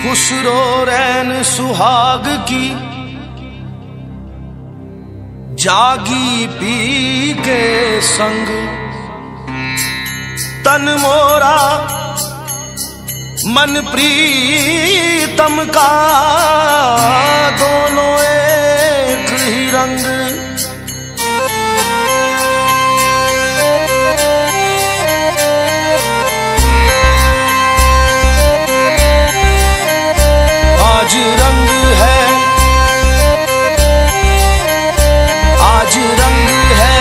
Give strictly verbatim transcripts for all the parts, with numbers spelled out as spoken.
खुसरो रैन सुहाग की जागी पी के संग, तन मोरा मन प्रीतम का दोनों एक ही रंग। आज रंग है, आज रंग है,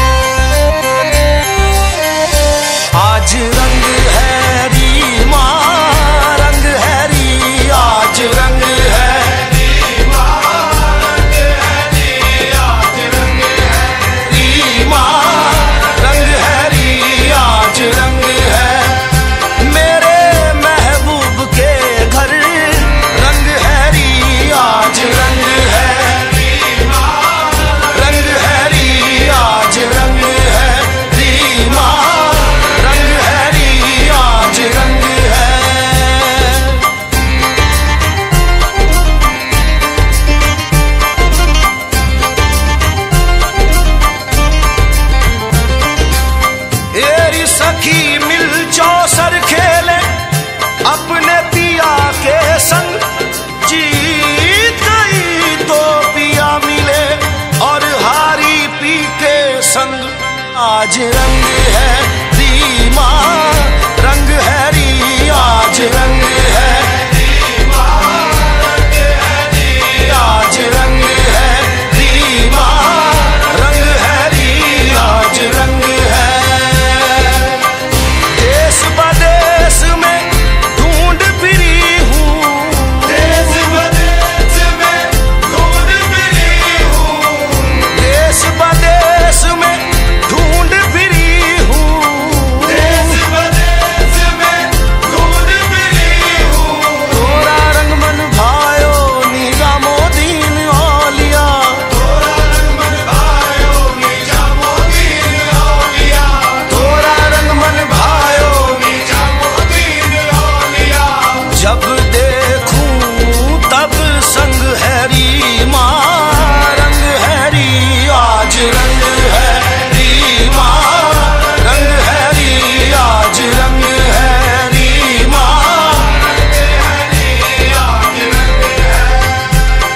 आज रंग है रीमा, रंग है री, आज रंग है रीमा, रंग है री, आज रंग है रीमा, रंग है री, आज रंग है मेरे महबूब के घर, रंग है री, आज रंग है रीमा, रंग है री, आज रंग है रीमा, रंग है री, आज रंग है। एरी सखी मिल चौसर खेले अपने पिया के संग, जीत गई तो पिया मिले और हारी पी के संग। आज रंग है रीमा, रंग है री, आज रंग है रीमा, रंग है री, आज रंग है रीमा, रंग है री, आज रंग है। देश बदेश में ढूंढ फिरी हूँ, देश बदेश में ढूंढ फिरी हूँ, देश बदेश में ढूंढ फिरी हूँ, देश बदेश में ढूंढ फिरी हूँ। तोरा रंग मन भायो निजामुद्दीन औलिया, तोरा रंग मन भायो निजामुद्दीन औलिया, तोरा रंग मन भायो निजामुद्दीन औलिया। जब देखूं तब संग है रीमा, रंग है री, आज रंग है रीमा, रंग है री, आज रंग है रीमा, रंग है री, आज रंग है।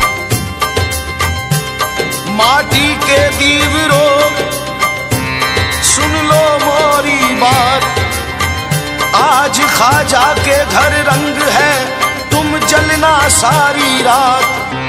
माटी के दीवरो सुन लो मोरी बात, आज ख्वाजा के घर रंग है तुम जलना सारी रात।